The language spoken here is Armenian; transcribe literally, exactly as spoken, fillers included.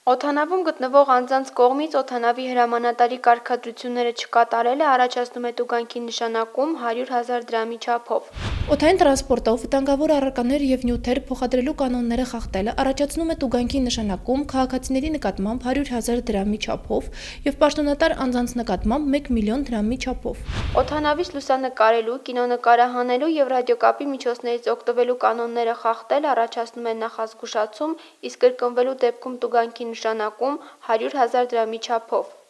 Օդանավում գտնվող անձանց կողմից օդանավի հրամանատարի կարգադրությունները չկատարելը առաջացնում է տուգանքի նշանակում հարյուր հազար դրամի չափով։ Օդային տրանսպորտով վտանգավոր առարկաներ և նյութեր փոխադրելու կանոնները խախտելը առաջացնում է տուգանքի նշանակում քաղաքացիների նկատմամբ հարյուր հազար դրամի չափով և պաշտոնատար անձանց նկատմամբ մեկ միլիոն դրամի չափով։ Օդանավից լուսանկարելու, կինոնկարահանելու և ռադիոկապի միջոցներից օգտվելու կանոնները խախտելը առաջացնում է նախազգուշացում, իսկ կրկնվելու դեպքում տուգանքի նշանակում հարյուր հազար դրամի չափով։